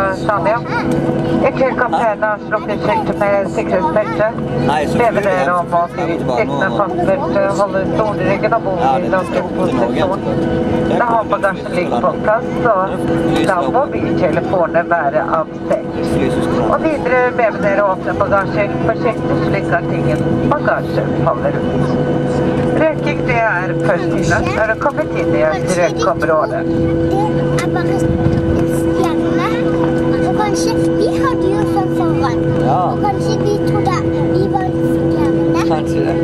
Sanja. Ikke kapteinen har sluppet skilt med sikkerhetsbelte. Bever dere om at de sittende fastbelte holder stolryggen og bor i langt posisjon. Da håndbagasjen ligger på plass, så da mobiltelefonene være avstengt. Og videre bever dere åpne bagasjen forsiktig slik at ingen bagasje faller ut. Røyking det er først tillatt når det kommer inn i et røykområde. Det er bare stjerne. Og kanskje vi hadde jo sånn foran. Ja. Og kanskje vi trodde vi var stjerne. Kanskje det.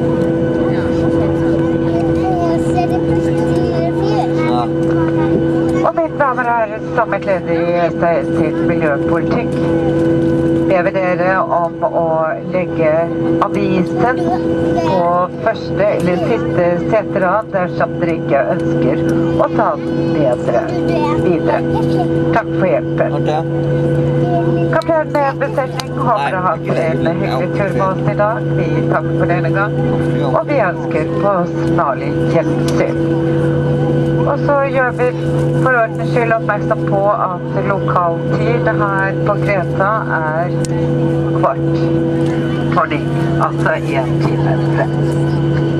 Og så er det plutselig fyr. Ja. Og mine damer og herrer, som et ledd i SAS sitt miljøpolitikk, ber vi dere om å legge avisen på første eller siste seterad dersom dere ikke ønsker å ta den med dere videre. Takk for hjelpen. Ok. Kaptein med besetning håper å ha en hyggelig tur med oss i dag. Vi takker for denne gang, og vi ønsker på snarlig gjensyn. Og så gjør vi for ordens skyld oppmerksom på at lokaltid her på Kreta er 8:15, altså 1 time frem.